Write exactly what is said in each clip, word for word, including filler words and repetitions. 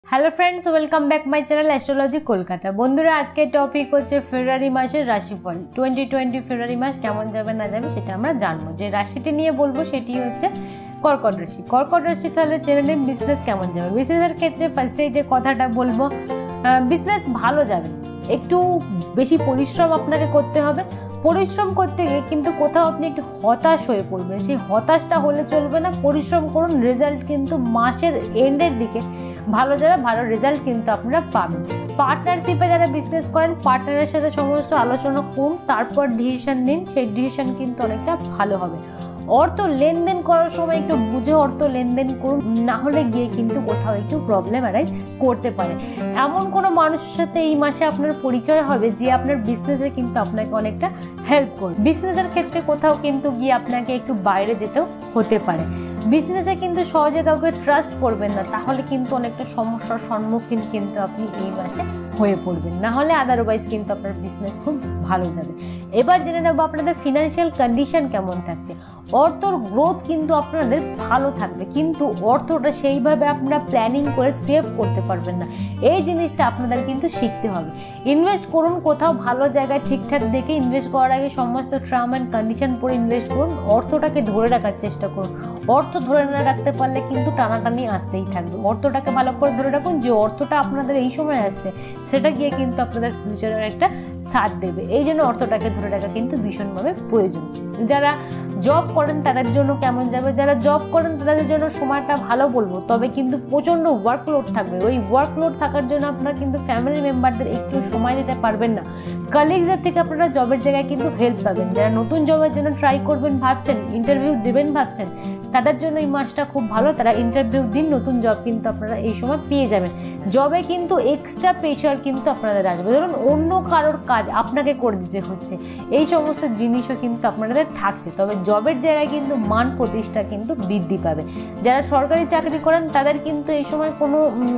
Hello friends welcome back my channel astrology Kolkata. बंधुरा आज के टपिक होच्छे फेब्रुआरी मासेर राशिफल ट्वेंटी ट्वेंटी फेब्रुआरी मास केमन जाबे ना जाबे सेटा आमरा जानबो। जे राशिटी निये बोलबो सेटी होच्छे कर्कट राशि। कर्कट राशि ताहले जेने निन बिजनेस केमन जाबे। बिजनेसेर क्षेत्रे फार्स्टे जे कथाटा बोलबो बिजनेस भालो जाबे, एकटू बेशी परिश्रम आपनाके करते होबे। परिश्रम करते गিয়ে কিন্তু কোথাও আপনি একটু হতাশ হয়ে পড়বেন, সেই হতাশটা হলে চলবে না। পরিশ্রম করুন, রেজাল্ট কিন্তু মাসের এন্ডের দিকে ভালো যাবে, ভালো রেজাল্ট কিন্তু আপনারা পাবেন। পার্টনারশিপে যারা বিজনেস করেন পার্টনারের সাথে সমস্ত আলোচনা করুন, তারপর ডিসিশন নিন, সেই ডিসিশন কিন্তু অনেকটা ভালো হবে। অর্থ লেনদেন করার সময় একটু বুঝে অর্থ লেনদেন করুন, না হলে গিয়ে কিন্তু কোথাও একটু প্রবলেম অ্যারাইজ করতে পারে। এমন কোনো মানুষের সাথে এই মাসে আপনার পরিচয় হবে যে আপনার বিজনেসে কিন্তু আপনাকে অনেকটা হেল্প করবে। বিজনেসের ক্ষেত্রে কোথাও কিন্তু গিয়ে আপনাকে একটু বাইরে যেতেও হতে পারে। বিজনেসে কিন্তু সহজে কাউকে ট্রাস্ট করবেন না, তাহলে কিন্তু অনেকটা সমস্যার সম্মুখীন কিন্তু আপনি এই মাসে হয়ে পড়বেন, না হলে আদারওয়াইজ কিন্তু আপনার বিজনেস খুব ভালো যাবে। এবার জেনে নেব আপনাদের ফিনান্সিয়াল কন্ডিশন কেমন থাকছে। অর্থর গ্রোথ কিন্তু আপনাদের ভালো থাকবে, কিন্তু অর্থটা সেইভাবে আপনারা প্ল্যানিং করে সেভ করতে পারবেন না। এই জিনিসটা আপনাদের কিন্তু শিখতে হবে। ইনভেস্ট করুন কোথাও ভালো জায়গায় ঠিকঠাক দেখে ইনভেস্ট করার আগে সমস্ত টার্ম অ্যান্ড কন্ডিশন পরে ইনভেস্ট করুন। অর্থটাকে ধরে রাখার চেষ্টা করুন। অর্থ ধরে না রাখতে পারলে কিন্তু টানাটানি আসতেই থাকবে। অর্থটাকে ভালো করে ধরে রাখুন, যে অর্থটা আপনাদের এই সময় আসছে সেটা গিয়ে কিন্তু আপনাদের ফিউচারের একটা সাথ দেবে। এই জন্য অর্থটাকে ধরে রাখা কিন্তু ভীষণভাবে প্রয়োজন। যারা জব করেন তাদের জন্য কেমন যাবে, যারা জব করেন তাদের জন্য সময়টা ভালো বলবো, তবে কিন্তু প্রচণ্ড ওয়ার্কলোড থাকবে। ওই ওয়ার্কলোড থাকার জন্য আপনারা কিন্তু ফ্যামিলি মেম্বারদের একটু সময় দিতে পারবেন না। কলিগসদের থেকে আপনারা জবের জায়গায় কিন্তু হেল্প পাবেন। যারা নতুন জবের জন্য ট্রাই করবেন ভাবছেন, ইন্টারভিউ দেবেন ভাবছেন, তাদের জন্য এই মাসটা খুব ভালো। তারা ইন্টারভিউ দিন, নতুন জব কিন্তু আপনারা এই সময় পেয়ে যাবেন। জবে কিন্তু এক্সট্রা প্রেশার কিন্তু আপনাদের আসবে। ধরুন অন্য কারোর কাজ আপনাকে করে দিতে হচ্ছে, এই সমস্ত জিনিসও কিন্তু আপনাদের থাকছে। তবে জবের জায়গায় কিন্তু মান প্রতিষ্ঠা কিন্তু বৃদ্ধি পাবে। যারা সরকারি চাকরি করেন তাদের কিন্তু এই সময় কোনো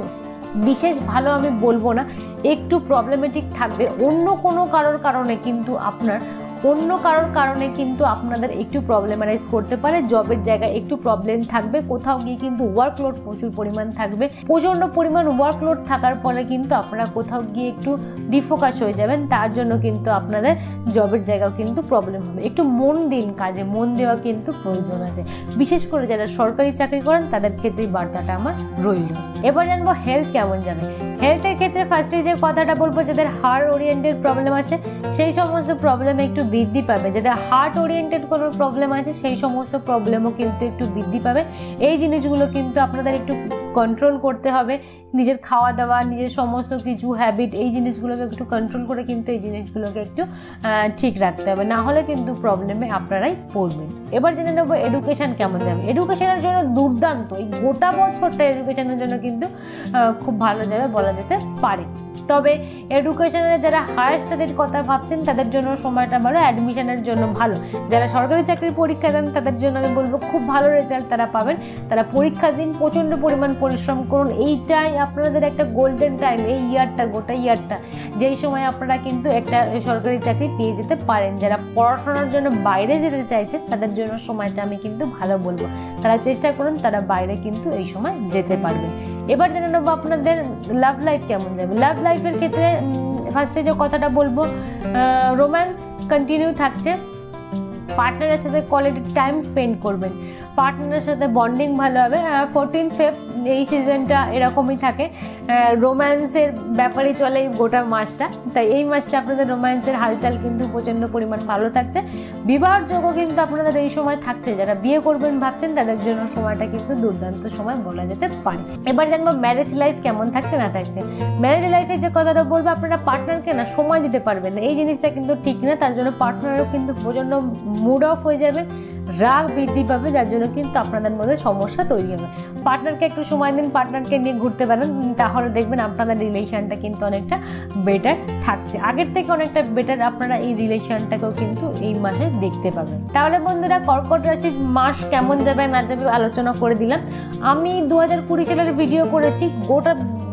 বিশেষ ভালো আমি বলবো না, একটু প্রবলেমেটিক থাকবে। অন্য কোনো কারোর কারণে কিন্তু আপনার অন্য কারোর কারণে কিন্তু আপনাদের একটু প্রবলেমারাইজ করতে পারে। জবের জায়গায় একটু প্রবলেম থাকবে, কোথাও গিয়ে কিন্তু ওয়ার্কলোড প্রচুর পরিমাণ থাকবে। প্রচণ্ড পরিমাণ ওয়ার্কলোড থাকার ফলে কিন্তু আপনারা কোথাও গিয়ে একটু ডিফোকাস হয়ে যাবেন, তার জন্য কিন্তু আপনাদের জবের জায়গাও কিন্তু প্রবলেম হবে। একটু মন দিন কাজে, মন দেওয়া কিন্তু প্রয়োজন আছে। বিশেষ করে যারা সরকারি চাকরি করেন তাদের ক্ষেত্রেই বার্তাটা আমার রইল। এবার জানবো হেলথ কেমন যাবে। হেলথের ক্ষেত্রে ফার্স্টে যে কথাটা বলবো, যাদের হার্ট ওরিয়েন্টেড প্রবলেম আছে সেই সমস্ত প্রবলেম একটু বৃদ্ধি পাবে। যাদের হার্ট ওরিয়েন্টেড কোনো প্রবলেম আছে সেই সমস্ত প্রবলেমও কিন্তু একটু বৃদ্ধি পাবে। এই জিনিসগুলো কিন্তু আপনাদের একটু কন্ট্রোল করতে হবে। নিজের খাওয়া দাওয়া, নিজের সমস্ত কিছু হ্যাবিট, এই জিনিসগুলোকে একটু কন্ট্রোল করে কিন্তু এই জিনিসগুলোকে একটু ঠিক রাখতে হবে, না হলে কিন্তু প্রবলেমে আপনারাই পড়বেন। এবার জেনে নেবো এডুকেশান কেমন যাবে। এডুকেশনের জন্য দুর্দান্ত, এই গোটা বছরটা এডুকেশনের জন্য কিন্তু খুব ভালো যাবে বলা যেতে পারে। তবে এডুকেশনের যারা হায়ার স্টাডির কথা ভাবছেন তাদের জন্য সময়টা ভালো, অ্যাডমিশনের জন্য ভালো। যারা সরকারি চাকরির পরীক্ষা দেন তাদের জন্য আমি বলবো খুব ভালো রেজাল্ট তারা পাবেন। তারা পরীক্ষা দিন, প্রচণ্ড পরিমাণ পরিশ্রম করুন। এইটাই আপনাদের একটা গোল্ডেন টাইম, এই ইয়ারটা, গোটা ইয়ারটা, যেই সময় আপনারা কিন্তু একটা সরকারি চাকরি পেয়ে যেতে পারেন। যারা পড়াশোনার জন্য বাইরে যেতে চাইছে তাদের জন্য সময়টা আমি কিন্তু ভালো বলবো। তারা চেষ্টা করুন, তারা বাইরে কিন্তু এই সময় যেতে পারবে। এবার জেনে নেবো আপনাদের লাভ লাইফ কেমন যাবে। লাভ লাইফের ক্ষেত্রে ফার্স্টে যে কথাটা বলবো, রোম্যান্স কন্টিনিউ থাকছে। পার্টনারের সাথে কোয়ালিটি টাইম স্পেন্ড করবেন, পার্টনারের সাথে বন্ডিং ভালো হবে। ফোরটিন ফেব এই সিজনটা এরকমই থাকে, রোম্যান্সের ব্যাপারই চলে এই গোটা মাসটা। তাই এই মাসটা আপনাদের রোম্যান্সের হালচাল কিন্তু প্রচণ্ড পরিমাণ ভালো থাকছে। বিবাহের যোগও কিন্তু আপনাদের এই সময় থাকছে। যারা বিয়ে করবেন ভাবছেন তাদের জন্য সময়টা কিন্তু দুর্দান্ত সময় বলা যেতে পারে। এবার জানবো ম্যারেজ লাইফ কেমন থাকছে না থাকছে। ম্যারেজ লাইফে যে কথাটা বলবো, আপনারা পার্টনারকে না সময় দিতে পারবেন না, এই জিনিসটা কিন্তু ঠিক না। তার জন্য পার্টনারও কিন্তু প্রচণ্ড মুড অফ হয়ে যাবে, রাগ বৃদ্ধি পাবে, যার জন্য কিন্তু আপনাদের মধ্যে সমস্যা তৈরি হবে। পার্টনারকে একটু সময় দিন, পার্টনারকে নিয়ে ঘুরতে পারেন, তাহলে দেখবেন আপনাদের রিলেশনটা কিন্তু অনেকটা বেটার থাকছে। আগের থেকে অনেকটা বেটার আপনারা এই রিলেশনটাকেও কিন্তু এই মাসে দেখতে পাবেন। তাহলে বন্ধুরা কর্কট রাশির মাস কেমন যাবে না যাবে আলোচনা করে দিলাম। আমি দু হাজার কুড়ি সালের ভিডিও করেছি, গোটা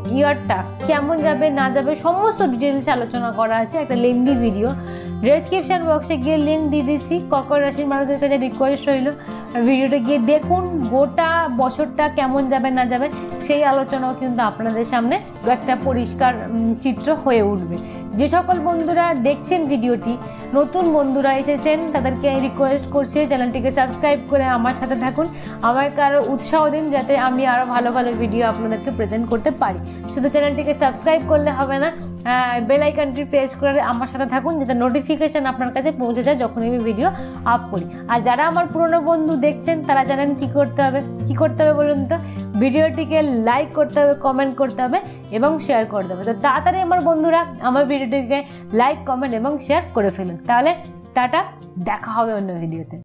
ইয়ারটা কেমন যাবে না যাবে সমস্ত ডিটেলস আলোচনা করা আছে, একটা লেন্দি ভিডিও। ডেসক্রিপশন বক্সে গিয়ে লিঙ্ক দিয়ে দিচ্ছি। কর্কট রাশির মানুষদের কাছে রিকোয়েস্ট রইল ভিডিওটা গিয়ে দেখুন, গোটা বছরটা কেমন যাবে না যাবে সেই আলোচনাও কিন্তু আপনাদের সামনে একটা পরিষ্কার চিত্র হয়ে উঠবে। যে সকল বন্ধুরা দেখছেন ভিডিওটি, নতুন বন্ধুরা এসেছেন, তাদেরকে রিকোয়েস্ট করছি চ্যানেলটিকে সাবস্ক্রাইব করে আমার সাথে থাকুন, আমাকে আরও উৎসাহ দিন যাতে আমি আরও ভালো ভালো ভিডিও আপনাদেরকে প্রেজেন্ট করতে পারি। শুধু চ্যানেলটিকে সাবস্ক্রাইব করলে হবে না, বেল আইকনটি প্রেস করে আমার সাথে থাকুন যাতে নোটিফিকেশান আপনার কাছে পৌঁছে যায় যখন আমি ভিডিও আপ করি। আর যারা আমার পুরনো বন্ধু দেখছেন তারা জানেন কি করতে হবে। কি করতে হবে বলুন তো? ভিডিওটিকে লাইক করতে হবে, কমেন্ট করতে হবে এবং শেয়ার করতে হবে। তো তাড়াতাড়ি আমার বন্ধুরা আমার ভিডিওটিকে লাইক, কমেন্ট এবং শেয়ার করে ফেলুন। তাহলে টাটা, দেখা হবে অন্য ভিডিওতে।